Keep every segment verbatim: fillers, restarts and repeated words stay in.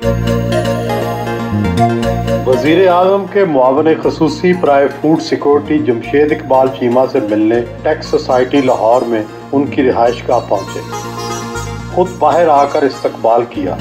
वज़ीर आज़म के मुआवन ख़ुसूसी बराए फूड सिक्योरिटी जमशेद इकबाल चीमा से मिलने टैक्स सोसाइटी लाहौर में उनकी रिहाइशगाह पहुंचे। खुद बाहर आकर इस्तकबाल किया।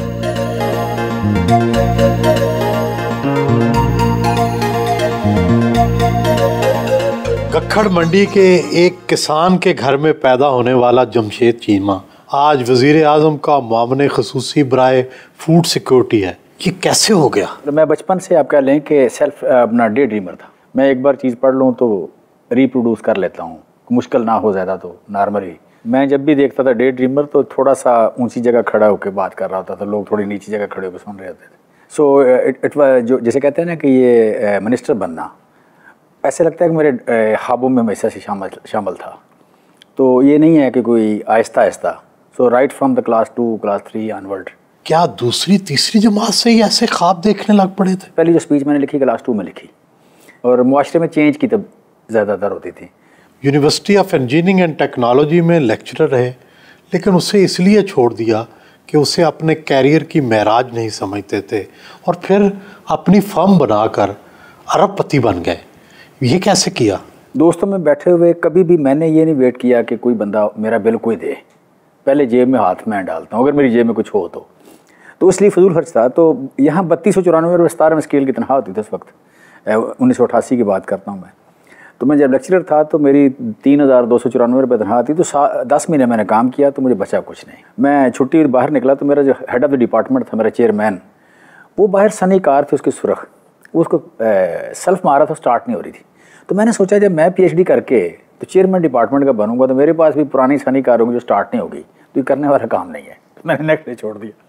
गखड़ मंडी के एक किसान के घर में पैदा होने वाला जमशेद चीमा आज वज़ीर आज़म का मुआवन ख़ुसूसी बराए फूड सिक्योरिटी है। ये कैसे हो गया? मैं बचपन से आप कह लें कि सेल्फ अपना डे ड्रीमर था। मैं एक बार चीज़ पढ़ लूँ तो रिप्रोड्यूस कर लेता हूँ, मुश्किल ना हो ज़्यादा तो नॉर्मली। मैं जब भी देखता था डे ड्रीमर तो थोड़ा सा ऊंची जगह खड़ा होकर बात कर रहा होता था, लोग थोड़ी नीची जगह खड़े होकर सुन रहे होते थे। सो इट इट जो जैसे कहते हैं ना कि ये मिनिस्टर बनना, ऐसे लगता है कि मेरे ख्वाबों में हमेशा से शामिल शामिल था। तो ये नहीं है कि कोई आहिस्ता आहिस्ता। So right from the class two class three onward. क्या दूसरी तीसरी जमात से ही ऐसे ख्वाब देखने लग पड़े थे? पहली जो स्पीच मैंने लिखी क्लास टू में लिखी, और मुआशरे में चेंज की तब ज़्यादातर होती थी। University of engineering and technology में लेक्चरर रहे, लेकिन उसे इसलिए छोड़ दिया कि उसे अपने कैरियर की महराज नहीं समझते थे और फिर अपनी फर्म बनाकर अरबपति बन गए। ये कैसे किया? दोस्तों में बैठे हुए कभी भी मैंने ये नहीं वेट किया कि कोई बंदा मेरा बिल कोई दे, पहले जेब में हाथ में डालता हूँ अगर मेरी जेब में कुछ हो तो तो इसलिए फजूल खर्च था। तो यहाँ बत्तीस सौ चौरानवे रुपये सतारह में स्केल की तनख्वाह होती थी उस वक्त, उन्नीस सौ अठासी की बात करता हूँ मैं। तो मैं जब लेक्चरर था तो मेरी तीन हज़ार दो सौ चौरानवे रुपये तनख्वाह थी। तो दस महीने मैंने काम किया तो मुझे बचा कुछ नहीं। मैं छुट्टी बाहर निकला तो मेरा जो हेड ऑफ़ द डिपार्टमेंट था, मेरा चेयरमैन, वो बाहर सनी कार थी उसकी सुरख, उसको सेल्फ मारा था, स्टार्ट नहीं हो रही थी। तो मैंने सोचा जब मैं पीएचडी करके तो चेयरमैन डिपार्टमेंट का बनूंगा तो मेरे पास भी पुरानी सनी कार होगी जो स्टार्ट नहीं होगी, तो ये करने वाला काम नहीं है। तो मैंने नेक्स्ट डे छोड़ दिया।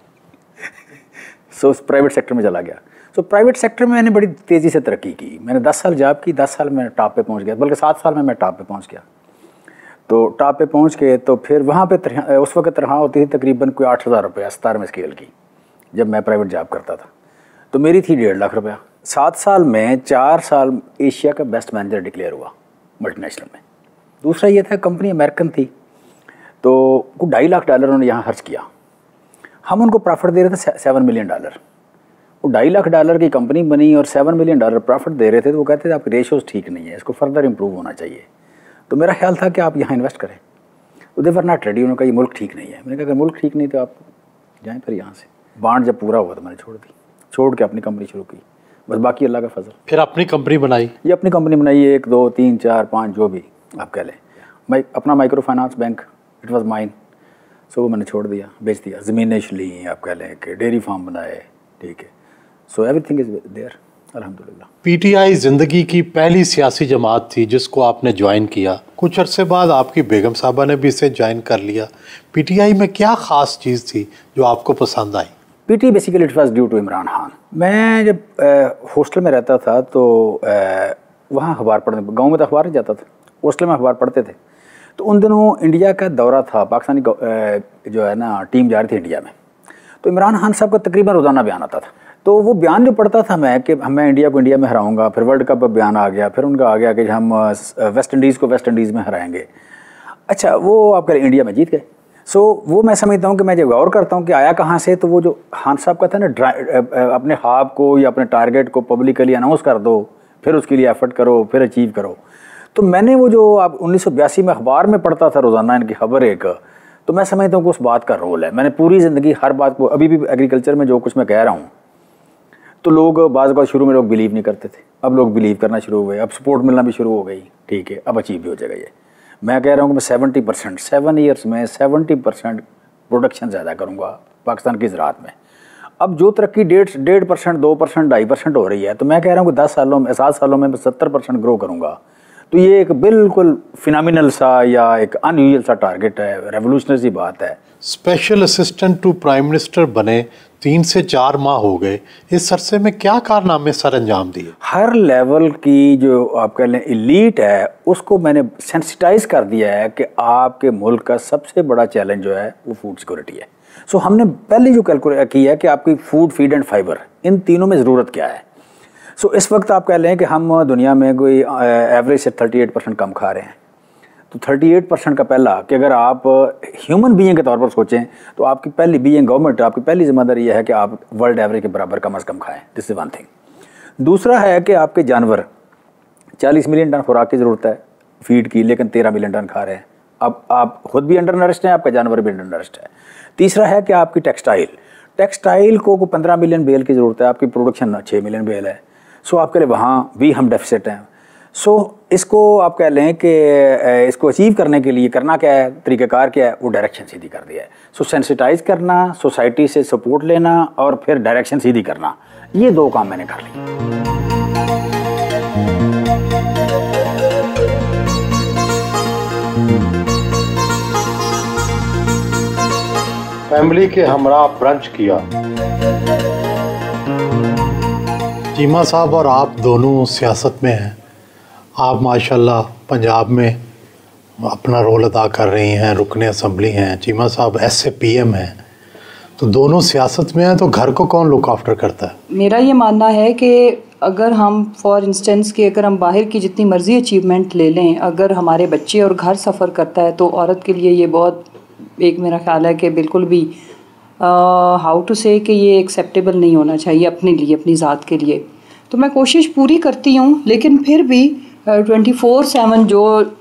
सो so, प्राइवेट सेक्टर में चला गया। सो so, प्राइवेट सेक्टर में मैंने बड़ी तेज़ी से तरक्की की। मैंने दस साल जॉब की, दस साल में टॉप पे पहुंच गया, बल्कि सात साल में मैं टॉप पे पहुंच गया। तो टॉप पे पहुंच के तो फिर वहाँ पे उस वक्त तनख्वाह होती थी तकरीबन कोई आठ हज़ार रुपये सतारह में स्केल की, जब मैं प्राइवेट जॉब करता था। तो मेरी थी डेढ़ लाख रुपया। सात साल में चार साल एशिया का बेस्ट मैनेजर डिक्लेयर हुआ मल्टीनेशनल में। दूसरा ये था कंपनी अमेरिकन थी, तो कुछ ढाई लाख डॉलर उन्होंने यहाँ खर्च किया। हम उनको प्रॉफिट दे रहे थे सेवन मिलियन डॉलर। वो ढाई लाख डॉलर की कंपनी बनी और सेवन मिलियन डॉलर प्रॉफिट दे रहे थे। तो वो कहते थे आपके रेशोज़ ठीक नहीं है, इसको फर्दर इंप्रूव होना चाहिए। तो मेरा ख्याल था कि आप यहाँ इन्वेस्ट करें। तो दे वर नॉट रेडी। उन्होंने कहा ये मुल्क ठीक नहीं है। मैंने कहा अगर मुल्क ठीक नहीं तो आप जाएँ फिर यहाँ से। बांड जब पूरा हुआ तो मैंने छोड़ दी, छोड़ के अपनी कंपनी शुरू की, बस बाकी अल्लाह का फजल। फिर अपनी कंपनी बनाई? ये अपनी कंपनी बनाई, एक दो तीन चार पाँच जो भी आप कह लें। मैं अपना micro finance bank, it was mine. So वो मैंने छोड़ दिया, बेच दिया। ज़मीनें ली, आप कह लें कि डेयरी फार्म बनाए, ठीक है। सो एवरीथिंग इज़ देयर अल्हम्दुलिल्लाह। पीटीआई ज़िंदगी की पहली सियासी जमात थी जिसको आपने ज्वाइन किया। कुछ अरसे बाद आपकी बेगम साहबा ने भी इसे ज्वाइन कर लिया। पीटीआई में क्या ख़ास चीज़ थी जो आपको पसंद आई? PT basically it was due to Imran Khan. मैं जब हॉस्टल में रहता था तो वहाँ अखबार पढ़ने, गांव में तो अखबार नहीं जाता था, हॉस्टल में अखबार पढ़ते थे। तो उन दिनों इंडिया का दौरा था, पाकिस्तानी जो है ना टीम जा रही थी इंडिया में। तो इमरान खान साहब का तकरीबन रोज़ाना बयान आता था। तो वो बयान जो पढ़ता था मैं कि मैं इंडिया को इंडिया में हराऊंगा, फिर वर्ल्ड कप बयान आ गया, फिर उनका आ गया कि हम वेस्ट इंडीज़ को वेस्ट इंडीज़ में हराएंगे। अच्छा, वो आप कह इंडिया में जीत गए। सो so, वो मैं समझता हूँ कि मैं जब गौर करता हूँ कि आया कहाँ से, तो वो जो खान साहब का था ना, अपने ख्वाब को या अपने टारगेट को पब्लिकली अनाउंस कर दो, फिर उसके लिए एफर्ट करो, फिर अचीव करो। तो मैंने वो जो आप उन्नीस सौ बयासी में अखबार में पढ़ता था रोज़ाना इनकी खबर एक, तो मैं समझता हूँ कि उस बात का रोल है। मैंने पूरी ज़िंदगी हर बात को, अभी भी एग्रीकल्चर में जो कुछ मैं कह रहा हूँ, तो लोग बाज़ बात शुरू में लोग बिलीव नहीं करते थे, अब लोग बिलीव करना शुरू हो गए, अब सपोर्ट मिलना भी शुरू हो गई, ठीक है, अब अचीव भी हो जाएगा। ये मैं कह रहा हूँ कि मैं सेवेंटी परसेंट सेवन ईयर्स में सेवेंटी परसेंट प्रोडक्शन ज़्यादा करूँगा पाकिस्तान की ज़राअत में। अब जो तरक्की डेढ़ डेढ़ परसेंट दो परसेंट ढाई परसेंट हो रही है, तो मैं कह रहा हूँ कि दस सालों में सात सालों में मैं सत्तर परसेंट ग्रो करूँगा। तो ये एक बिल्कुल फिनोमिनल सा या एक अनयूजुअल सा टारगेट है, रेवोल्यूशनरी सी बात है। Special assistant to prime minister बने तीन से चार माह हो गए, इस अरसे में क्या कारनामे सर अंजाम दिए? हर लेवल की जो आप कह लें एलीट है उसको मैंने सेंसिटाइज कर दिया है कि आपके मुल्क का सबसे बड़ा चैलेंज जो है वो फूड सिक्योरिटी है। सो हमने पहले जो कैलकुलेट की है कि आपकी फूड, फीड एंड फाइबर, इन तीनों में ज़रूरत क्या है। सो इस वक्त आप कह लें कि हम दुनिया में कोई एवरेज से अड़तीस परसेंट कम खा रहे हैं। तो अड़तीस परसेंट का पहला कि अगर आप ह्यूमन बीइंग के तौर पर सोचें तो आपकी पहली बीइंग गवर्नमेंट, आपकी पहली जिम्मेदारी यह है कि आप वर्ल्ड एवरेज के बराबर कम अज़ कम खाएं। This is one thing. दूसरा है कि आपके जानवर चालीस मिलियन टन खुराक की ज़रूरत है फीड की, लेकिन तेरह मिलियन टन खा रहे हैं। अब आप खुद भी अंडर नरिश्ड हैं, आपका जानवर भी अंडर नरिश्ड है। तीसरा है कि आपकी टेक्सटाइल टेक्सटाइल को पंद्रह मिलियन बेल की ज़रूरत है, आपकी प्रोडक्शन छः मिलियन बेल है। सो आपके लिए वहाँ भी हम डेफिसिट हैं। सो इसको आप कह लें कि इसको अचीव करने के लिए करना क्या है, तरीक़ाकार क्या है, वो डायरेक्शन सीधी कर दिया है। सो सेंसिटाइज करना, सोसाइटी से सपोर्ट लेना और फिर डायरेक्शन सीधी करना, ये दो काम मैंने कर लिए। फैमिली के हमरा ब्रंच किया। चीमा साहब और आप दोनों सियासत में हैं। आप माशाल्लाह पंजाब में अपना रोल अदा कर रही हैं, रुकने असम्बली हैं। चीमा साहब एस ए पी एम हैं, तो दोनों सियासत में हैं, तो घर को कौन लुक आफ्टर करता है? मेरा ये मानना है कि अगर हम फॉर इंस्टेंस कि अगर हम बाहर की जितनी मर्ज़ी अचीवमेंट ले लें, अगर हमारे बच्चे और घर सफ़र करता है तो औरत के लिए ये बहुत एक मेरा ख्याल है कि बिल्कुल भी हाउ टू से कि ये एक्सेप्टेबल नहीं होना चाहिए अपने लिए, अपनी ज़ात के लिए। तो मैं कोशिश पूरी करती हूँ, लेकिन फिर भी ट्वेंटी फोर सेवन जो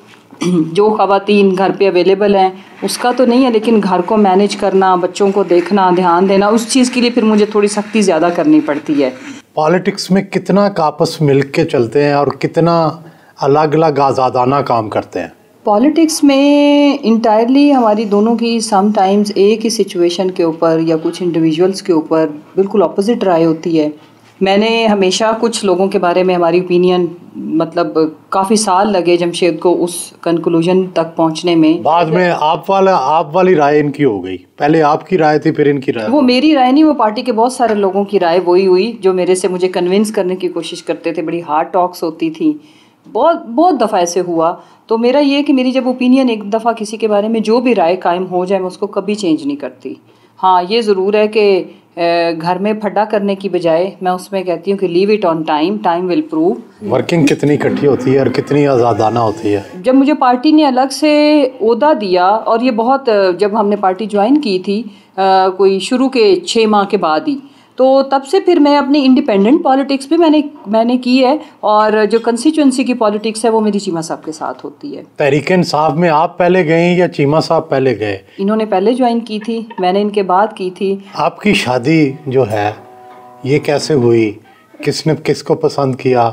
जो ख़वातीन घर पे अवेलेबल हैं उसका तो नहीं है, लेकिन घर को मैनेज करना, बच्चों को देखना, ध्यान देना, उस चीज़ के लिए फिर मुझे थोड़ी सख्ती ज़्यादा करनी पड़ती है। पॉलिटिक्स में कितना आपस मिल के चलते हैं और कितना अलग अलग आज़ादाना काम करते हैं? पॉलिटिक्स में इंटायरली हमारी दोनों की समटाइम्स एक ही सिचुएशन के ऊपर या कुछ इंडिविजुअल्स के ऊपर बिल्कुल अपोजिट राय होती है। मैंने हमेशा कुछ लोगों के बारे में हमारी ओपिनियन मतलब काफ़ी साल लगे जमशेद को उस कंक्लूजन तक पहुंचने में। बाद में आप वाला आप वाली राय इनकी हो गई, पहले आपकी राय थी फिर इनकी राय। वो मेरी राय नहीं, वो पार्टी के बहुत सारे लोगों की राय वही हुई जो मेरे से मुझे कन्विंस करने की कोशिश करते थे। बड़ी हार्ड टॉक्स होती थी, बहुत बहुत दफ़ा ऐसे हुआ। तो मेरा ये है कि मेरी जब ओपिनियन एक दफ़ा किसी के बारे में जो भी राय कायम हो जाए मैं उसको कभी चेंज नहीं करती। हाँ, ये ज़रूर है कि घर में फड्डा करने की बजाय मैं उसमें कहती हूँ कि leave it on time, time will prove. Working कितनी इकट्ठी होती है और कितनी आज़ादाना होती है? जब मुझे पार्टी ने अलग से ओहदा दिया, और ये बहुत जब हमने पार्टी ज्वाइन की थी आ, कोई शुरू के छः माह के बाद ही, तो तब से फिर मैं अपनी इंडिपेंडेंट पॉलिटिक्स भी मैंने मैंने की है, और जो कंस्टिट्यूंसी की पॉलिटिक्स है वो मेरी चीमा साहब के साथ होती है। तहरीक इंसाफ में आप पहले गए या चीमा साहब पहले गए? इन्होंने पहले ज्वाइन की थी, मैंने इनके बाद की थी। आपकी शादी जो है ये कैसे हुई, किसने किसको पसंद किया,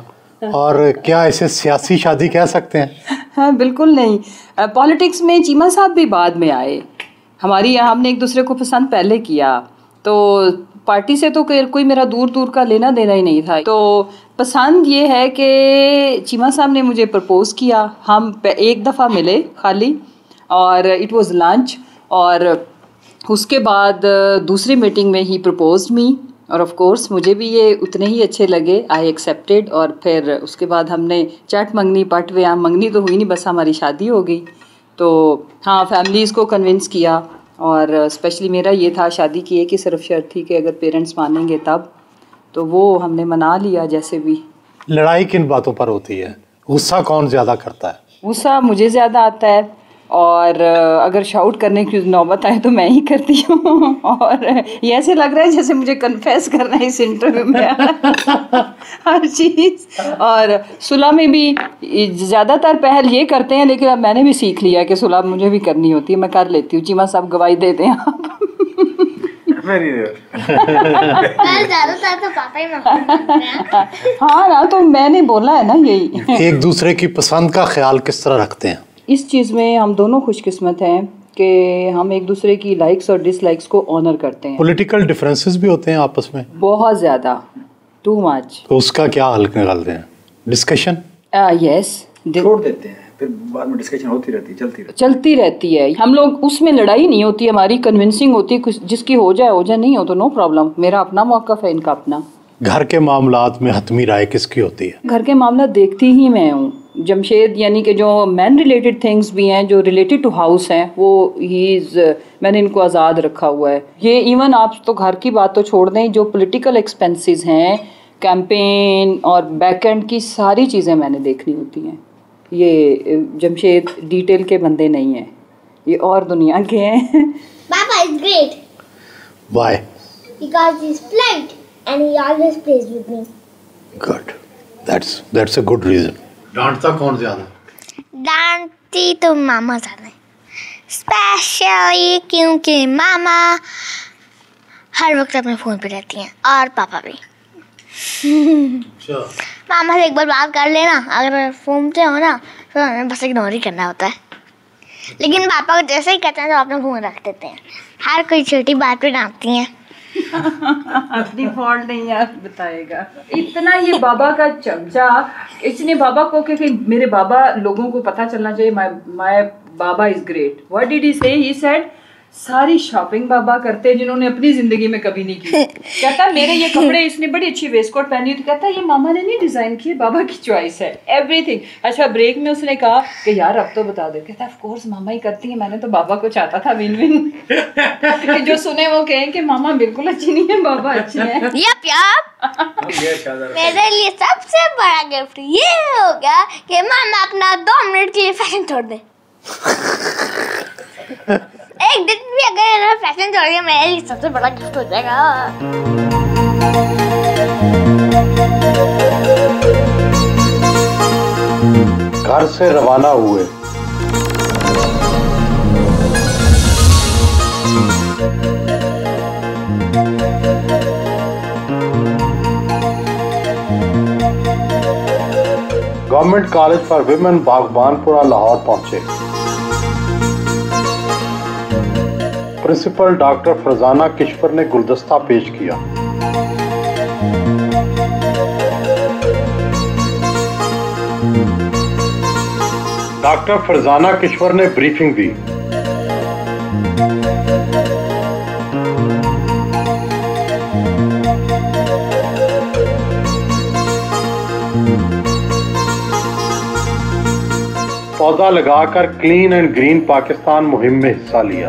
और क्या इसे सियासी शादी कह सकते हैं? हाँ, बिल्कुल नहीं। पॉलिटिक्स में चीमा साहब भी बाद में आए। हमारी यहाँ हमने एक दूसरे को पसंद पहले किया, तो पार्टी से तो कोई मेरा दूर दूर का लेना देना ही नहीं था। तो पसंद ये है कि चीमा साहब ने मुझे प्रपोज़ किया। हम एक दफ़ा मिले खाली, और इट वाज लंच, और उसके बाद दूसरी मीटिंग में ही प्रपोज्ड मी, और ऑफ कोर्स मुझे भी ये उतने ही अच्छे लगे। आई एक्सेप्टेड, और फिर उसके बाद हमने चट मंगनी पट व्याम, मंगनी तो हुई नहीं, बस हमारी शादी हो गई। तो हाँ, फैमिलीज़ को कन्विंस किया, और स्पेशली मेरा ये था शादी की एक ही सिर्फ शर्त थी कि अगर पेरेंट्स मानेंगे तब, तो वो हमने मना लिया जैसे भी। लड़ाई किन बातों पर होती है? गुस्सा कौन ज़्यादा करता है? गुस्सा मुझे ज़्यादा आता है, और अगर शाउट करने की नौबत आए तो मैं ही करती हूँ। और ये ऐसे लग रहा है जैसे मुझे कन्फेस करना है इस इंटरव्यू में हर चीज़। और सुलह में भी ज़्यादातर पहल ये करते हैं, लेकिन अब मैंने भी सीख लिया कि सुलह मुझे भी करनी होती है, मैं कर लेती हूँ। चीमा साहब गवाही देते हैं आप। ज़्यादातर तो पापा ही हैं। हाँ ना, तो मैंने बोला है ना यही। एक दूसरे की पसंद का ख्याल किस तरह रखते हैं? इस चीज़ में हम दोनों खुशकिस्मत हैं कि हम एक दूसरे की लाइक्स और डिसलाइक्स को ऑनर करते हैं। पॉलिटिकल डिफरेंसेस भी होते हैं आपस में? बहुत ज़्यादा, टू मच। तो उसका क्या हल निकालते हैं? डिस्कशन? यस, छोड़ देते हैं, फिर बाद में डिस्कशन होती रहती है, चलती रहती चलती रहती है। हम लोग उसमें लड़ाई नहीं होती, हमारी कन्विंसिंग होती है। जिसकी हो जाए हो जाए, नहीं हो तो नो प्रॉब्लम। मेरा अपना मौक़िफ़ है, इनका अपना। घर के मामलात में हतमी राय किसकी होती है? घर के मामला देखती ही मैं हूँ। जमशेद यानी कि जो मैन रिलेटेड थिंग्स भी हैं, जो रिलेटेड टू हाउस हैं, वो ही इज़ मैंने इनको आज़ाद रखा हुआ है। ये इवन आप तो घर की बात तो छोड़ दें, जो पॉलिटिकल एक्सपेंसेस हैं, कैंपेन और बैक एंड की सारी चीज़ें मैंने देखनी होती हैं। ये जमशेद डिटेल के बंदे नहीं हैं, ये और दुनिया के हैं। Papa is great Why? because he's polite and he always plays with me. Good. That's that's a good reason. डांटता कौन ज्यादा? डांटती तो मामा ज्यादा है, स्पेशली क्योंकि मामा हर वक्त अपने फ़ोन पे रहती हैं और पापा भी। अच्छा। मामा से एक बार बात कर लेना, अगर फ़ोन पे हो ना तो हमें बस इग्नोर ही करना होता है, लेकिन पापा को जैसे ही कहते हैं तो अपना फ़ोन रख देते हैं। हर कोई छोटी बात पे डांटती हैं। अपनी फॉल्ट नहीं है बताएगा। इतना ये बाबा का चमचा, इसने बाबा को कि मेरे बाबा, लोगों को पता चलना चाहिए my my baba is great. What did he say? He said सारी शॉपिंग बाबा करते हैं जिन्होंने अपनी जिंदगी में कभी नहीं की। कहता मेरे ये कपड़े, इसने बड़ी अच्छी वेस्ट कोट पहनी, तो कहता ये मामा ने नहीं डिजाइन किए, बाबा की चॉइस है एवरीथिंग। अच्छा ब्रेक में उसने कहा कि यार अब तो बता दे, कहता ऑफ कोर्स मामा ही करती है, मैंने तो बाबा को चाहता था विन विन। कि जो सुने वो कहें कि मामा बिल्कुल अच्छी नहीं है, बाबा अच्छे हैं। Yup yup. मेरे लिए सबसे बड़ा गिफ्ट ये हो गया कि मामा अपना दो मिनट के लिए फैशन छोड़ दे। एक दिन भी अगर फैशन छोड़ दिया मेरे लिए सबसे बड़ा गिफ्ट हो जाएगा। घर से रवाना हुए government college for women Baghbanpura Lahore पहुंचे। प्रिंसिपल डॉक्टर फरजाना किश्वर ने गुलदस्ता पेश किया। डॉक्टर फरजाना किश्वर ने ब्रीफिंग दी। पौधा लगाकर क्लीन एंड ग्रीन पाकिस्तान मुहिम में हिस्सा लिया।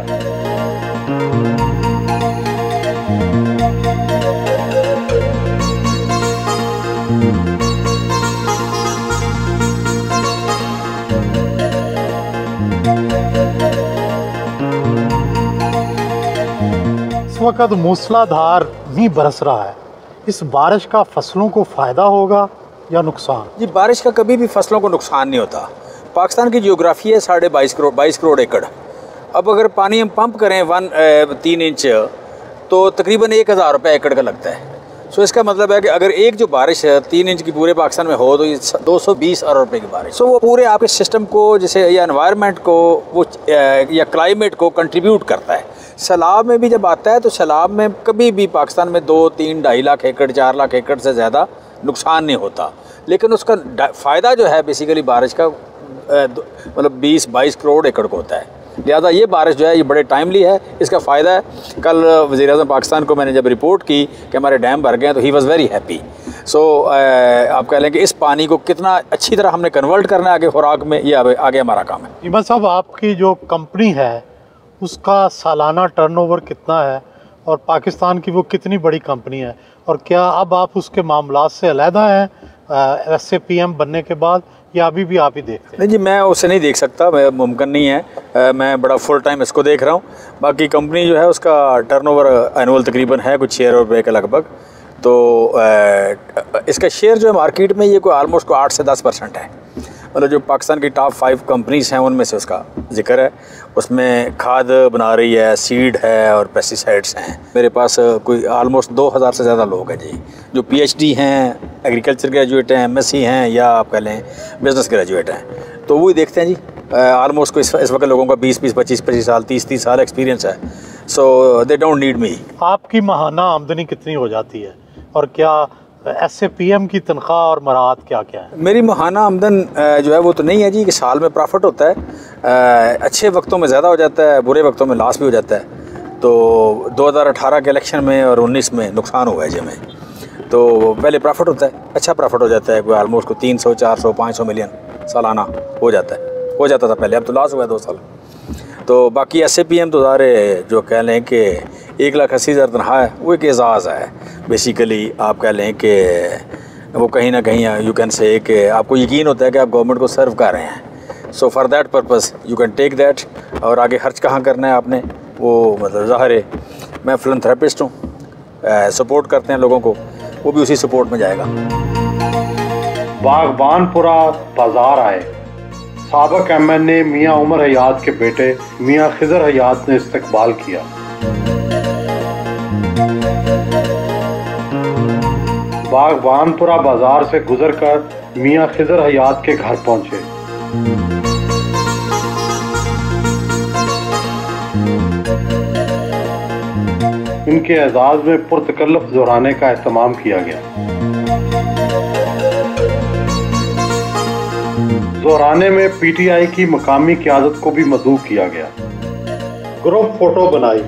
इस वक्त मूसलाधार मींह बरस रहा है। इस बारिश का फसलों को फायदा होगा या नुकसान? जी, बारिश का कभी भी फसलों को नुकसान नहीं होता। पाकिस्तान की जियोग्राफी है साढ़े बाईस करोड़ बाईस करोड़ एकड़। अब अगर पानी हम पंप करें वन तीन इंच तो तकरीबन एक हज़ार रुपये एकड़ का लगता है। सो इसका मतलब है कि अगर एक जो बारिश है तीन इंच की पूरे पाकिस्तान में हो तो ये दो सौ बीस अरब रुपये की बारिश। सो वो पूरे आपके सिस्टम को, जैसे या एनवायरनमेंट को वो या क्लाइमेट को कंट्रीब्यूट करता है। सैलाब में भी जब आता है तो सैलाब में कभी भी पाकिस्तान में दो तीन ढाई लाख एकड़ चार लाख एकड़ से ज़्यादा नुकसान नहीं होता, लेकिन उसका फ़ायदा जो है बेसिकली बारिश का मतलब बीस बाईस करोड़ एकड़ को होता है। लिहाजा ये बारिश जो है ये बड़े टाइमली है, इसका फ़ायदा है। कल वज़ीर-ए-आज़म पाकिस्तान को मैंने जब रिपोर्ट की कि हमारे डैम भर गए हैं तो he was very happy. So आप कह लें कि इस पानी को कितना अच्छी तरह हमने कन्वर्ट करना है आगे खुराक में, ये आगे हमारा काम है। इमन साहब, आपकी जो कंपनी है उसका सालाना टर्नओवर कितना है और पाकिस्तान की वो कितनी बड़ी कंपनी है, और क्या अब आप उसके मामलात से अलहदा हैं एस ए पी एम बनने के बाद, या अभी भी आप ही देखते हैं? नहीं जी, मैं उसे नहीं देख सकता, मैं मुमकिन नहीं है। आ, मैं बड़ा फुल टाइम इसको देख रहा हूँ। बाकी कंपनी जो है उसका टर्नओवर एनुअल तकरीबन है कुछ छः अरब रुपये के लगभग। तो आ, इसका शेयर जो है मार्केट में ये कोई आलमोस्ट को आठ से दस परसेंट है। मतलब जो पाकिस्तान की टॉप फाइव कंपनीज़ हैं उनमें से उसका जिक्र है। उसमें खाद बना रही है, सीड है और पेस्टिसाइड्स हैं। मेरे पास कोई आलमोस्ट दो हज़ार से ज़्यादा लोग हैं जी, जो पीएचडी हैं, एग्रीकल्चर ग्रेजुएट हैं, एमएससी हैं, या आप कह लें बिज़नेस ग्रेजुएट हैं। तो वही देखते हैं जी। आलमोस्ट को इस, इस वक्त लोगों का बीस बीस पच्चीस पच्चीस साल तीस तीस साल एक्सपीरियंस है। So they don't need me. आपकी माहाना आमदनी कितनी हो जाती है, और क्या एस ए पी एम की तनख्वाह और मराहत क्या क्या है? मेरी माहाना आमदन जो है वो तो नहीं है जी कि साल में प्रॉफिट होता है। अच्छे वक्तों में ज़्यादा हो जाता है, बुरे वक्तों में लॉस भी हो जाता है। तो दो हज़ार अठारह के इलेक्शन में और उन्नीस में नुकसान हुआ है जी हमें। तो पहले प्रॉफिट होता है, अच्छा प्रॉफिट हो जाता है, कोई आलमोस्ट को तीन सौ चार सौ पाँच सौ मिलियन सालाना हो जाता है, हो जाता था पहले। अब तो लॉस हुआ है दो साल। तो बाकी एस ए पी एम तो सारे जो कह लें कि एक लाख अस्सी हज़ार तनख्वाह है, वो एक एजाज़ है बेसिकली। आप कह लें कि वो कहीं ना कहीं यू कैन से कि आपको यकीन होता है कि आप गवर्नमेंट को सर्व कर रहे हैं। So for that purpose you can take that. और आगे खर्च कहाँ करना है आपने, वो मतलब ज़ाहिर है मैं फिलंथेरेपिस्ट हूँ, सपोर्ट करते हैं लोगों को, वो भी उसी सपोर्ट में जाएगा। बागबानपुरा बाजार आए, साबिक एम एन ए मियाँ उमर हयात के बेटे मियाँ खिजर हयात ने इस्तकबाल किया। बागबानपुरा बाजार से गुजरकर मियाँ खिजर हयात के घर पहुंचे। इनके एजाज में पुरतकल्लफ जोराने का एहतमाम किया गया। जोराने में पीटीआई की मकामी क़यादत को भी मदऊ किया गया। ग्रुप फोटो बनाई।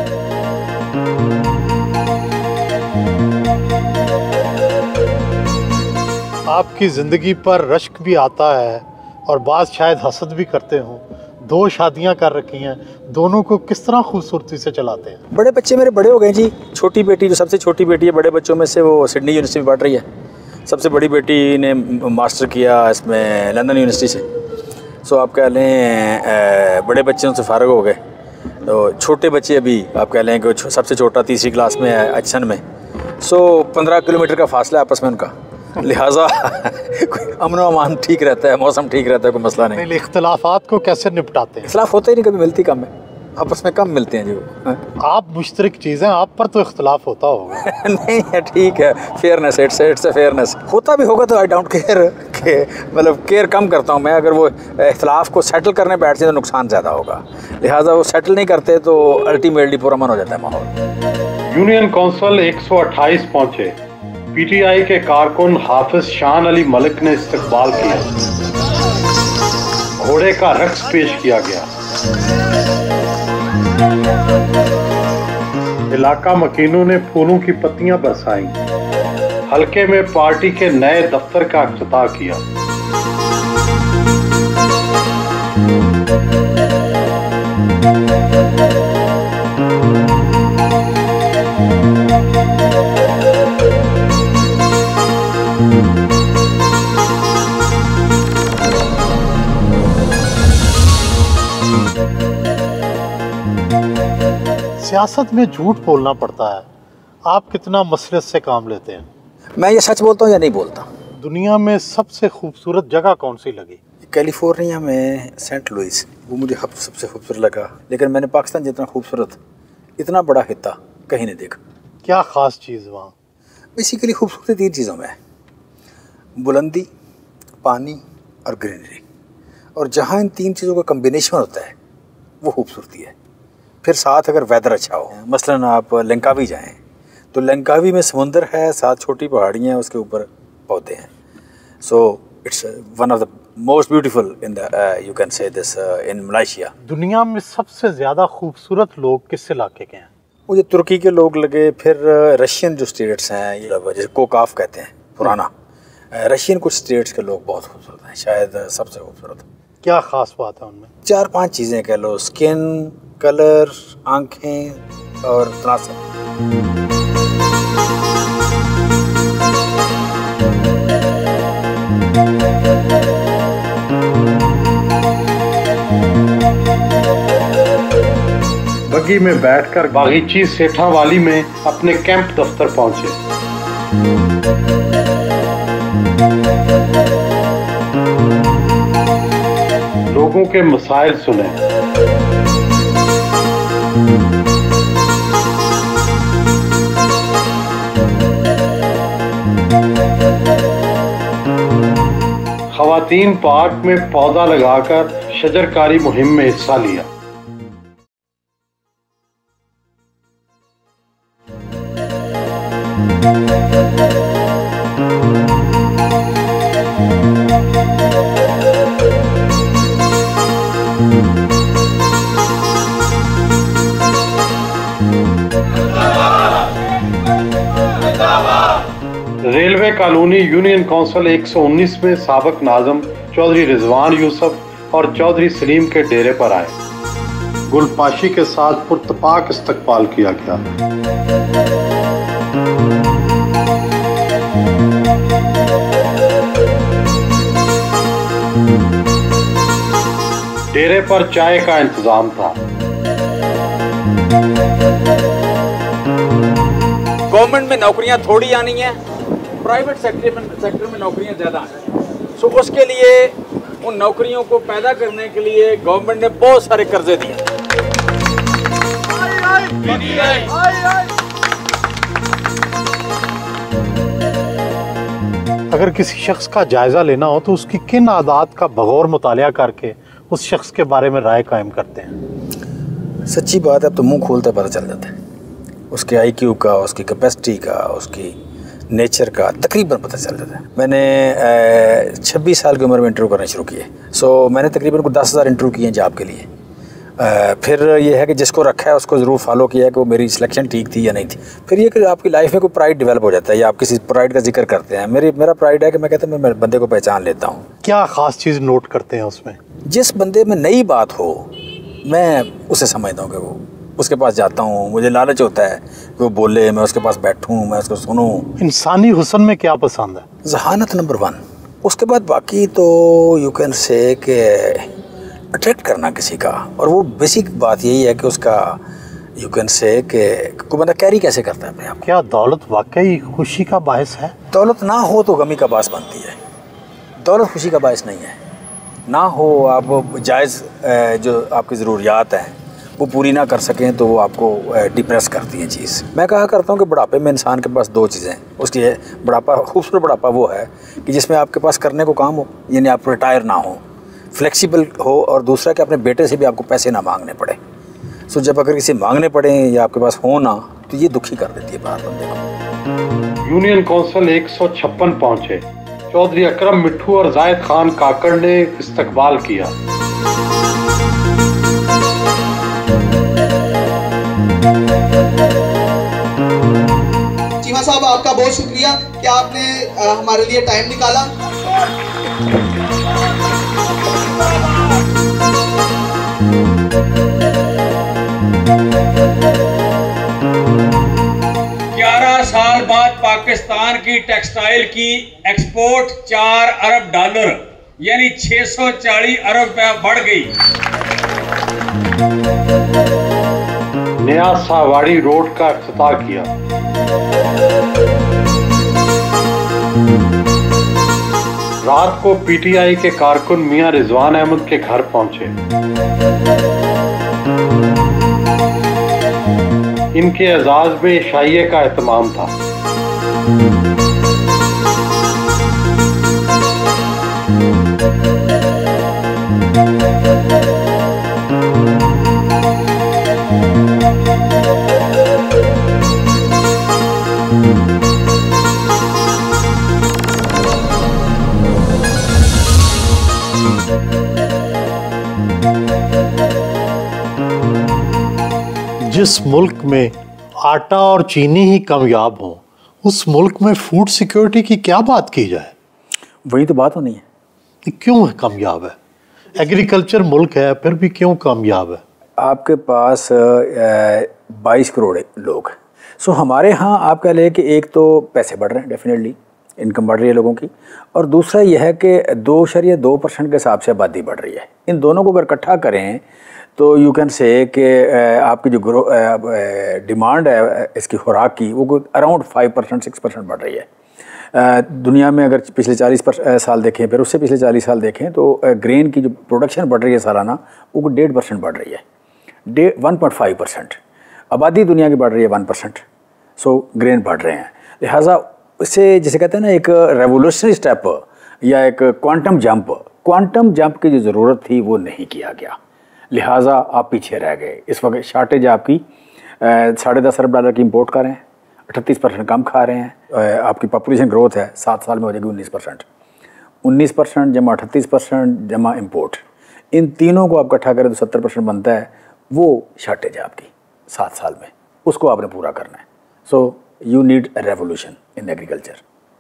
आपकी ज़िंदगी पर रश्क भी आता है और बात शायद हसद भी करते हों। दो शादियां कर रखी हैं, दोनों को किस तरह खूबसूरती से चलाते हैं। बड़े बच्चे मेरे बड़े हो गए जी। छोटी बेटी जो सबसे छोटी बेटी है बड़े बच्चों में से, वो सिडनी यूनिवर्सिटी में पढ़ रही है। सबसे बड़ी बेटी ने मास्टर किया इसमें लंदन यूनिवर्सिटी से। सो आप कह लें बड़े बच्चों से फ़ारग हो गए। तो छोटे बच्चे अभी आप कह लें कि सबसे छोटा तीसरी क्लास में है एचसन में। सो पंद्रह किलोमीटर का फासला आपस में उनका, लिहाजा अमन अमान ठीक रहता है, मौसम ठीक रहता है, कोई मसला नहीं। इख्तलाफात को कैसे निपटाते हैं? इख्तलाफ होते ही नहीं, कभी मिलती कम है, आपस में कम मिलते हैं जी। आप मुश्तरक चीज़ें, आप पर तो इख्तलाफ होता होगा। नहीं है, ठीक है, fairness, it's it's a fairness. होता भी होगा तो आई डोंट केयर, के मतलब केयर कम करता हूँ मैं। अगर वो इख्तलाफ को सेटल करने बैठते हैं तो नुकसान ज़्यादा होगा, लिहाजा वो सेटल नहीं करते तो अल्टीमेटली पूरा मन हो जाता है माहौल। यूनियन कौंसिल एक सौ अट्ठाईस पहुँचे। पीटीआई के कारकुन हाफिज शान अली मलिक ने इस्तकबाल किया। घोड़े का रक्स पेश किया गया। इलाका मकीनों ने फूलों की पत्तियां बरसाई। हल्के में पार्टी के नए दफ्तर का इफ्तिताह किया। सियासत में झूठ बोलना पड़ता है। आप कितना मसरत से काम लेते हैं? मैं ये सच बोलता हूँ या नहीं बोलता? दुनिया में सबसे खूबसूरत जगह कौन सी लगी? कैलिफोर्निया में सेंट लुइस, वो मुझे सबसे खूबसूरत लगा। लेकिन मैंने पाकिस्तान जितना खूबसूरत, इतना बड़ा हिस्सा कहीं नहीं देखा। क्या ख़ास चीज़ वहाँ? बेसिकली खूबसूरती तीन चीज़ों में है, बुलंदी, पानी और ग्रीनरी। और जहाँ इन तीन चीज़ों का कम्बिनेशन होता है वो खूबसूरती है। फिर साथ अगर वेदर अच्छा हो, मसलन आप लंकावी जाएं तो लंकावी में समुंदर है, साथ छोटी पहाड़ियाँ हैं, उसके ऊपर पौधे हैं। So it's one of the most beautiful in the you can say this in Malaysia. दुनिया में सबसे ज़्यादा खूबसूरत लोग किस इलाके के हैं? मुझे तुर्की के लोग लगे। फिर रशियन जो स्टेट्स हैं, जैसे कोकाफ कहते हैं पुराना, रशियन कुछ स्टेट्स के लोग बहुत खूबसूरत हैं, शायद सबसे खूबसूरत। क्या ख़ास बात है उनमें? चार पांच चीज़ें कह लो, स्किन, कलर, आंखें और तनासब। बग्गी में बैठकर बागीची सेठा वाली में अपने कैंप दफ्तर पहुंचे। लोगों के मसाइल सुने। खवातीन पार्क में पौधा लगाकर शजरकारी मुहिम में हिस्सा लिया। रेलवे कॉलोनी यूनियन काउंसिल एक सौ उन्नीस में साबिक नाज़िम चौधरी रिजवान यूसुफ और चौधरी सलीम के डेरे पर आए। गुलपाशी के साथ पुरतपाक इस्तकबाल किया गया। चेहरे पर चाय का इंतजाम था। गवर्नमेंट में नौकरियां थोड़ी आनी है, प्राइवेट सेक्टर में सेक्टर में नौकरियां ज़्यादा हैं। सो उसके लिए उन नौकरियों को पैदा करने के लिए गवर्नमेंट ने बहुत सारे कर्जे दिए। अगर किसी शख्स का जायजा लेना हो तो उसकी किन आदात का बगौर मुतालिया करके उस शख्स के बारे में राय कायम करते हैं? सच्ची बात है, अब तो मुंह खोलते पता चल जाता है उसके आई क्यू का, उसकी कैपेसिटी का, उसकी नेचर का तकरीबन पता चल जाता है। मैंने छब्बीस साल की उम्र में इंटरव्यू करना शुरू किए। सो मैंने तकरीबन को दस हज़ार इंटरव्यू किए हैं जॉब के लिए। आ, फिर ये है कि जिसको रखा है उसको ज़रूर फॉलो किया है कि वो मेरी सिलेक्शन ठीक थी या नहीं थी। फिर ये कि आपकी लाइफ में कोई प्राइड डेवलप हो जाता है या आप किसी प्राइड का जिक्र करते हैं। मेरी मेरा प्राइड है कि मैं कहता हूँ मैं बंदे को पहचान लेता हूँ। क्या ख़ास चीज़ नोट करते हैं उसमें? जिस बंदे में नई बात हो मैं उसे समझता हूँ कि वो उसके पास जाता हूँ, मुझे लालच होता है कि वो बोले, मैं उसके पास बैठूँ, मैं उसको सुनूँ। इंसानी हुस्न में क्या पसंद है? जहानत नंबर वन। उसके बाद बाकी तो यू कैन से कि अट्रैक्ट करना किसी का, और वो बेसिक बात यही है कि उसका यू कैन से कि कोई बंदा कैरी कैसे करता है अपने आप। क्या दौलत वाकई खुशी का बायस है? दौलत ना हो तो गमी का बायस बनती है, दौलत खुशी का बायस नहीं है। ना हो आप जायज़ जो आपकी ज़रूरियात हैं वो पूरी ना कर सकें तो वो आपको डिप्रेस करती हैं चीज़। मैं कहा करता हूँ कि बुढ़ापे में इंसान के पास दो चीज़ें हैं। उसकी है बुढ़ापा, खूबसूरत बुढ़ापा वो है कि जिसमें आपके पास करने को काम हो, यानी आप रिटायर ना हो, फ्लेक्सिबल हो, और दूसरा कि अपने बेटे से भी आपको पैसे ना मांगने पड़े। सो जब अगर किसी मांगने पड़े या आपके पास हो ना, तो ये दुखी कर देती है बाहर बंदे को। यूनियन कौंसिल एक सौ छप्पन पहुँचे। चौधरी अकरम मिट्ठू और जायद खान काकड़ ने इस्तकबाल किया। चीमा साहब, आपका बहुत शुक्रिया कि आपने आ, हमारे लिए टाइम निकाला। ग्यारह साल बाद पाकिस्तान की टेक्सटाइल की एक्सपोर्ट चार अरब डॉलर यानी छह सौ चालीस अरब रुपया बढ़ गई। नया सावाड़ी रोड का इफ्तिताह किया। रात को पीटीआई के कारकुन मियां रिजवान अहमद के घर पहुंचे। इनके एजाज में इशाइये का एहतमाम था। जिस मुल्क में आटा और चीनी ही कामयाब हो, उस मुल्क में फूड सिक्योरिटी की क्या बात की जाए? वही तो बात होनी है। क्यों है कामयाब है? एग्रीकल्चर मुल्क है, फिर भी क्यों कामयाब है? आपके पास बाईस करोड़ लोग। सो हमारे यहाँ आप कह लें कि एक तो पैसे बढ़ रहे हैं, डेफिनेटली इनकम बढ़ रही है लोगों की, और दूसरा यह है कि दो शरिया दो परसेंट के हिसाब से आबादी बढ़ रही है। इन दोनों को अगर इकट्ठा करें तो यू कैन से कि आपकी जो ग्रो डिमांड है इसकी खुराक की, वो around five percent six percent बढ़ रही है। दुनिया में अगर पिछले चालीस साल देखें, फिर उससे पिछले चालीस साल देखें, तो ग्रेन की जो प्रोडक्शन बढ़ रही है सालाना, वो डेढ़ परसेंट बढ़ रही है, day one point five percent. आबादी दुनिया की बढ़ रही है वन परसेंट। सो ग्रेन बढ़ रहे हैं, लिहाजा इससे जिसे कहते हैं ना एक रेवोल्यूशनरी स्टेप या एक क्वांटम जंप, क्वांटम जंप की जो ज़रूरत थी वो नहीं किया गया, लिहाजा आप पीछे रह गए। इस वक्त शार्टेज आपकी साढ़े दस अरब डॉलर की इंपोर्ट कर रहे हैं, अठतीस परसेंट कम खा रहे हैं। आपकी पॉपुलेशन ग्रोथ है सात साल में हो जाएगी उन्नीस परसेंट, उन्नीस परसेंट जमा अठतीस परसेंट जमा इंपोर्ट, इन तीनों को आप इकट्ठा करें तो सत्तर परसेंट बनता है। वो शार्टेज है आपकी सात साल में, उसको आपने पूरा करना है। So you need a revolution in agriculture.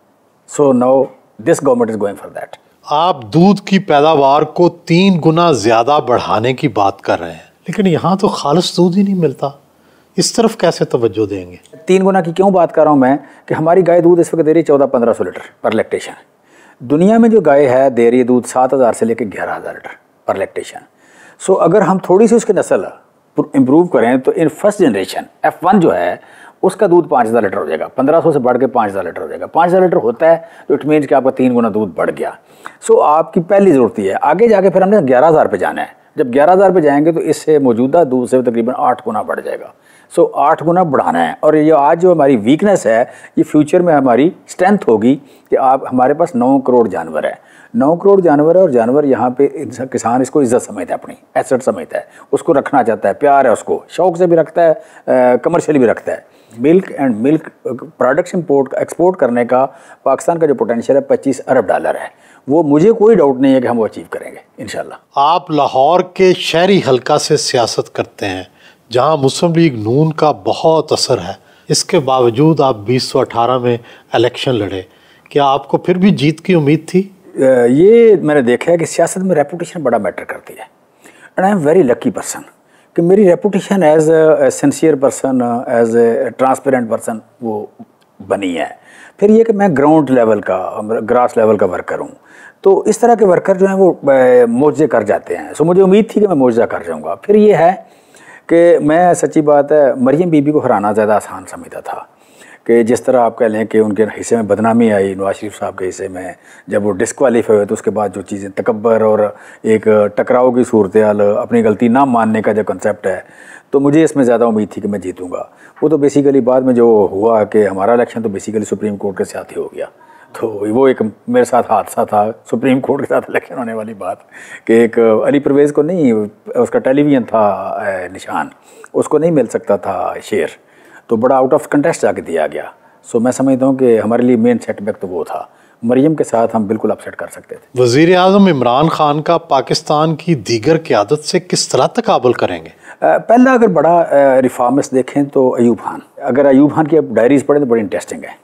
So now this government is going for that. आप दूध की पैदावार को तीन गुना ज़्यादा बढ़ाने की बात कर रहे हैं, लेकिन यहाँ तो खालिस दूध ही नहीं मिलता। इस तरफ कैसे तवज्जो देंगे? तीन गुना की क्यों बात कर रहा हूँ मैं कि हमारी गाय दूध इस वक्त दे रही है चौदह पंद्रह सौ लीटर पर लैक्टेशन। दुनिया में जो गाय है दे रही है दूध सात हज़ार से लेकर ग्यारह हज़ार लीटर पर लैक्टेशन। सो अगर हम थोड़ी सी उसकी नस्ल इम्प्रूव करें तो in first generation F one जो है उसका दूध पाँच हज़ार लीटर हो जाएगा, पंद्रह सौ से बढ़ के पाँच हज़ार लीटर हो जाएगा। पाँच हज़ार लीटर होता है तो इट मीन्स कि आपका तीन गुना दूध बढ़ गया। सो so, आपकी पहली ज़रूरत है। आगे जाके फिर हमने ग्यारह हज़ार पे जाना है। जब ग्यारह हज़ार पे जाएंगे तो इससे मौजूदा दूध से तकरीबन आठ गुना बढ़ जाएगा। सो so, आठ गुना बढ़ाना है। और ये आज जो हमारी वीकनेस है ये फ्यूचर में हमारी स्ट्रेंथ होगी कि आप हमारे पास नौ करोड़ जानवर है, नौ करोड़ जानवर है और जानवर यहाँ पे किसान इसको इज्जत समझता है, अपनी एसेट समझता है, उसको रखना चाहता है, प्यार है उसको, शौक से भी रखता है, कमर्शियली भी रखता है। Milk and milk products import export करने का पाकिस्तान का जो पोटेंशियल है पच्चीस अरब डॉलर है, वो मुझे कोई डाउट नहीं है कि हम वो अचीव करेंगे इंशाल्लाह। आप लाहौर के शहरी हलका से सियासत करते हैं जहां मुस्लिम लीग नून का बहुत असर है, इसके बावजूद आप बीस सौ अठारह में इलेक्शन लड़े, क्या आपको फिर भी जीत की उम्मीद थी? ये मैंने देखा है कि सियासत में रेपुटेशन बड़ा मैटर करती है and I am very lucky person कि मेरी reputation as a sincere person, as a transparent person वो बनी है। फिर ये कि मैं ग्राउंड लेवल का, ग्रास लेवल का वर्कर हूँ, तो इस तरह के वर्कर जो हैं वो मौजे कर जाते हैं। सो मुझे उम्मीद थी कि मैं मौजा कर जाऊँगा। फिर ये है कि मैं सच्ची बात है मरियम बीबी को हराना ज़्यादा आसान समझता था कि जिस तरह आप कह लें कि उनके हिस्से में बदनामी आई नवाज शरीफ साहब के हिस्से में, जब वो डिस्क्वालीफाई हुए तो उसके बाद जो चीज़ें तकब्बर और एक टकराव की सूरत हाल, अपनी गलती ना मानने का जो कंसेप्ट है, तो मुझे इसमें ज़्यादा उम्मीद थी कि मैं जीतूँगा। वो तो बेसिकली बाद में जो हुआ कि हमारा इलेक्शन तो बेसिकली सुप्रीम कोर्ट के साथ ही हो गया, तो वो एक मेरे साथ हादसा था सुप्रीम कोर्ट के साथ इलेक्शन होने वाली बात कि एक अली परवेज़ को नहीं, उसका टेलीविज़न था निशान, उसको नहीं मिल सकता था शेयर, तो बड़ा आउट ऑफ कंटेस्ट जाके दिया गया। सो मैं समझता हूँ कि हमारे लिए मेन सेटबैक तो वो था। मरियम के साथ हम बिल्कुल अपसेट कर सकते थे। वज़ीर आज़म इमरान खान का पाकिस्तान की दीगर क़यादत से किस तरह तकाबुल करेंगे? पहला अगर बड़ा रिफॉर्मिस्ट देखें तो अयूब खान, अगर अयूब खान की आप डायरीज़ पढ़ें तो बड़ी इंटरेस्टिंग है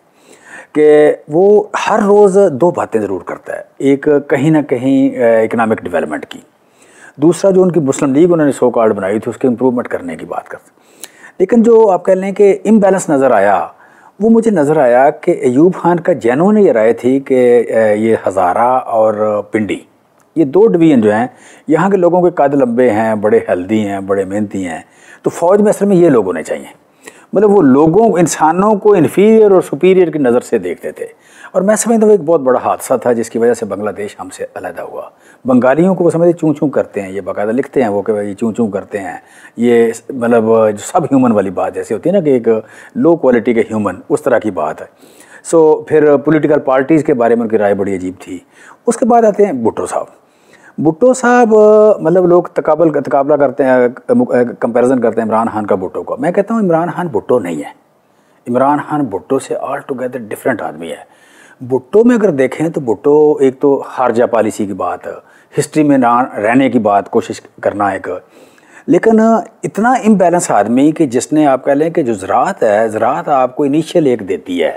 कि वो हर रोज़ दो बातें ज़रूर करता है। एक कहीं ना कहीं इकनॉमिक डेवलपमेंट की, दूसरा जो उनकी मुस्लिम लीग उन्होंने सो कार्ड बनाई थी उसके इम्प्रूवमेंट करने की बात करते। लेकिन जो आप कह लें कि इम्बैलेंस नज़र आया, वो मुझे नज़र आया कि अयूब खान का जेन्युइन ये राय थी कि ये हज़ारा और पिंडी, ये दो डिवीज़न जो हैं, यहाँ के लोगों के कद लंबे हैं, बड़े हेल्दी हैं, बड़े मेहनती हैं, तो फ़ौज में असल में ये लोग होने चाहिए। मतलब वो लोगों, इंसानों को इन्फीरियर और सुपीरियर की नज़र से देखते थे। और मैं समझता हूँ एक बहुत बड़ा हादसा था जिसकी वजह से बांग्लादेश हमसे अलग हुआ। बंगालियों को वो समझते चूँ चूँ करते हैं, ये बाकायदा लिखते हैं वो कि ये चूँ चूँ करते हैं, ये मतलब जो सब ह्यूमन वाली बात जैसे होती है ना कि एक लो क्वालिटी के ह्यूमन, उस तरह की बात है। सो फिर पॉलिटिकल पार्टीज़ के बारे में उनकी राय बड़ी अजीब थी। उसके बाद आते हैं भुट्टो साहब। भुट्टो साहब मतलब लोग तकाबल तकाबला करते हैं, कंपैरिजन करते हैं इमरान खान का भुट्टो का। मैं कहता हूँ इमरान खान भुट्टो नहीं है, इमरान खान भुट्टो से ऑल टुगेदर डिफरेंट आदमी है। भुट्टो में अगर देखें तो भुट्टो एक तो खारजा पॉलिसी की बात, हिस्ट्री में ना रहने की बात कोशिश करना एक, लेकिन इतना इम्बैलेंस आदमी कि जिसने आप कह लें कि जो ज़राअत है, ज़राअत आपको इनिशियल एक देती है,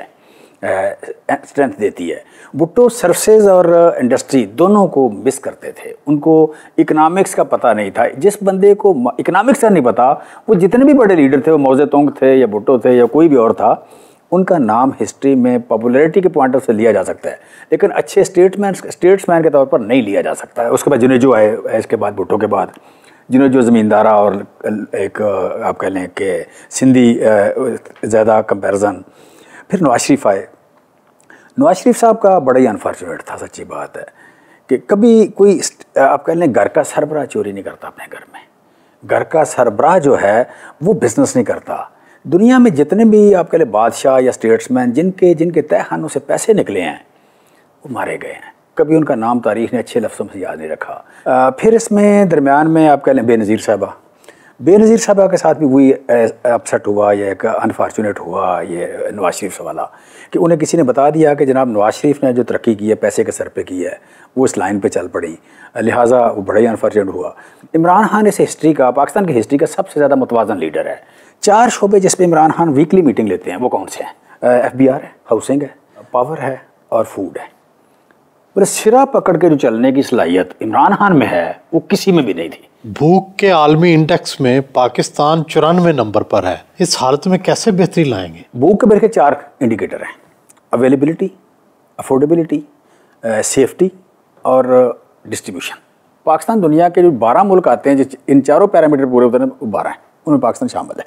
स्ट्रेंथ देती है। भुट्टो सर्विसेज और इंडस्ट्री दोनों को मिस करते थे, उनको इकनॉमिक्स का पता नहीं था। जिस बंदे को इकनॉमिक्स का नहीं पता, वो जितने भी बड़े लीडर थे, वो मौजे तोंग थे या भुट्टो थे या कोई भी और था, उनका नाम हिस्ट्री में पॉपुलैरिटी के पॉइंट ऑफ से लिया जा सकता है, लेकिन अच्छे स्टेटमैन स्टेट्समैन के तौर पर नहीं लिया जा सकता है। उसके बाद जुनेजो आए, इसके बाद भुट्टो के बाद जुनेजो ज़मींदारा और एक आप कह लें कि सिंधी ज़्यादा कंपैरिजन। फिर नवाज शरीफ आए। नवाज शरीफ साहब का बड़ा ही अनफॉर्चुनेट था, सच्ची बात है कि कभी कोई आप कह लें घर का सरबराह चोरी नहीं करता अपने घर में। घर का सरबराह जो है वो बिज़नेस नहीं करता। दुनिया में जितने भी आप कह लें बादशाह या स्टेट्समैन जिनके जिनके तय खानों से पैसे निकले हैं वो मारे गए हैं, कभी उनका नाम तारीख़ ने अच्छे लफ्ज़ों से याद नहीं रखा। आ, फिर इसमें दरमियान में आप कह लें बेनज़ीर साहबा, बेनज़ीर साहबा के साथ भी वही अपसेट हुआ या एक अनफॉर्चुनेट हुआ ये नवाज शरीफ वाला कि उन्हें किसी ने बता दिया कि जनाब नवाज शरीफ ने जो तरक्की की है पैसे के सर पे की है, वो इस लाइन पे चल पड़ी, लिहाजा वो बड़ा ही अनफॉर्चुनेट हुआ। इमरान खान इस हिस्ट्री का, पाकिस्तान की हिस्ट्री का सबसे ज़्यादा मुतवाज़न लीडर है। चार शोबे जिस पे इमरान खान वीकली मीटिंग लेते हैं वो कौन से हैं? एफ बी आर है, हाउसिंग है, पावर है और फूड है। बोले सिरा पकड़ के जो चलने की सलाहियत इमरान खान में है वो किसी में भी नहीं थी। भूख के आलमी इंडेक्स में पाकिस्तान चौरानवे नंबर पर है, इस हालत में कैसे बेहतरी लाएंगे? भूख के मेरे के चार इंडिकेटर हैं, अवेलेबिलिटी, अफोर्डेबिलिटी, सेफ्टी और डिस्ट्रीब्यूशन। पाकिस्तान दुनिया के जो बारह मुल्क आते हैं, जो इन चारों पैरामीटर पूरे होते हैं, वो बारह हैं, उनमें पाकिस्तान शामिल है।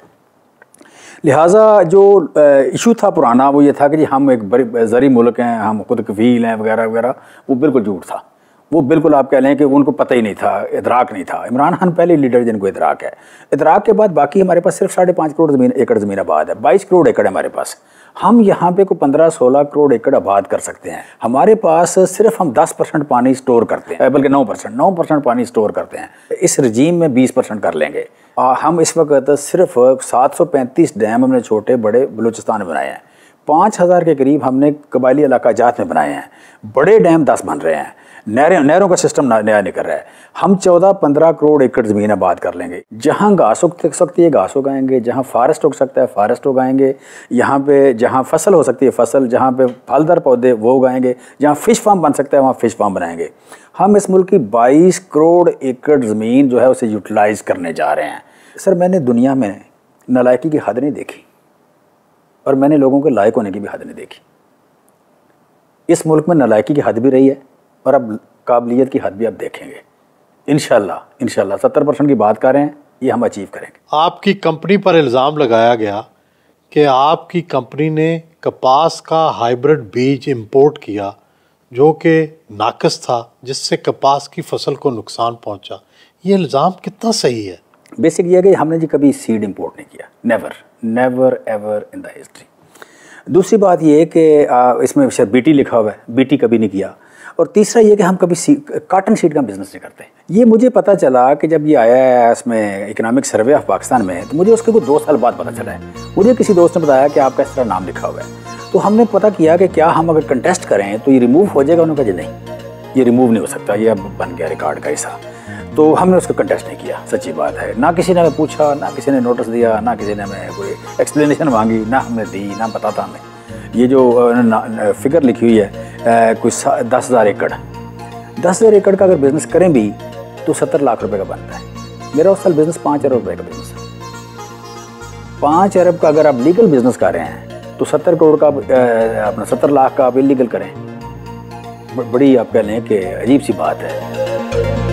लिहाजा जो इशू था पुराना वो ये था कि जी हम एक बड़ी ज़री मुल्क हैं, हम खुद कफील हैं वगैरह वगैरह, वो बिल्कुल झूठ था। वो बिल्कुल आप कह लें कि उनको पता ही नहीं था, इदराक नहीं था। इमरान खान पहले लीडर जिनको इदराक है। इदराक के बाद बाकी हमारे पास सिर्फ साढ़े पाँच करोड़ ज़मीन एकड़ ज़मीन आबाद है, बाईस करोड़ एकड़ है हमारे पास। हम यहाँ पे को पंद्रह सोलह करोड़ एकड़ आबाद कर सकते हैं। हमारे पास सिर्फ हम दस परसेंट पानी स्टोर करते हैं, बल्कि नौ परसेंट नौ परसेंट पानी स्टोर करते हैं। इस रजीम में बीस परसेंट कर लेंगे। आ, हम इस वक्त सिर्फ सात सौ पैंतीस डैम हमने छोटे बड़े बलूचिस्तान में बनाए हैं। पाँच हज़ार के करीब हमने कबायली इलाका जात में बनाए हैं। बड़े डैम दस बन रहे हैं। नहरें नहरों का सिस्टम नया निकल रहा है। हम चौदह पंद्रह करोड़ एकड़ ज़मीन आबाद कर लेंगे। जहाँ घास उग सकती है घास उगाएंगे, जहाँ फॉरेस्ट उग सकता है फॉरेस्ट उगाएंगे, यहाँ पे जहाँ फसल हो सकती है फसल, जहाँ पे फलदार पौधे वो उगाएंगे, जहाँ फ़िश फार्म बन सकता है वहाँ फ़िश फार्म बनाएंगे। हम इस मुल्क की बाईस करोड़ एकड़ ज़मीन जो है उसे यूटिलाइज़ करने जा रहे हैं। सर, मैंने दुनिया में नालायकी की हद नहीं देखी और मैंने लोगों के लायक होने की भी हद नहीं देखी। इस मुल्क में नालायकी की हद भी रही है और अब काबिलियत की हद भी अब देखेंगे। इंशाल्लाह इंशाल्लाह सत्तर परसेंट की बात कर रहे हैं, ये हम अचीव करेंगे। आपकी कंपनी पर इल्ज़ाम लगाया गया कि आपकी कंपनी ने कपास का हाइब्रिड बीज इंपोर्ट किया जो कि नाक़िस था, जिससे कपास की फसल को नुकसान पहुंचा। ये इल्ज़ाम कितना सही है? बेसिक ये है कि हमने जी कभी सीड इंपोर्ट नहीं किया, never never ever in the history. दूसरी बात ये है कि इसमें शायद बीटी लिखा हुआ है, बीटी कभी नहीं किया। और तीसरा ये कि हम कभी कॉटन सीड का बिज़नेस नहीं करते। ये मुझे पता चला कि जब ये आया है इसमें इकोनॉमिक सर्वे ऑफ पाकिस्तान में, तो मुझे उसके कुछ दो साल बाद पता चला है। मुझे किसी दोस्त ने बताया कि आपका इस तरह नाम लिखा हुआ है। तो हमने पता किया कि क्या हम अगर कंटेस्ट करें तो ये रिमूव हो जाएगा। उन्होंने कहा जी नहीं, ये रिमूव नहीं हो सकता, ये अब बन गया रिकॉर्ड का हिस्सा। तो हमने उसका कंटेस्ट नहीं किया, सच्ची बात है। ना किसी ने हमें पूछा, ना किसी ने नोटिस दिया, ना किसी ने हमें कोई एक्सप्लेनेशन मांगी, ना हमने दी, ना पता था हमें। ये जो फिगर लिखी हुई है कुछ दस हज़ार एकड़ दस हज़ार एकड़ का अगर बिज़नेस करें भी तो सत्तर लाख रुपए का बनता है। मेरा उस साल बिज़नेस पाँच अरब रुपए का बिज़नेस है। पाँच अरब का अगर आप लीगल बिज़नेस कर रहे हैं तो सत्तर करोड़ का अपना सत्तर लाख का आप इलीगल करें, बड़ी आप कह लें कि अजीब सी बात है।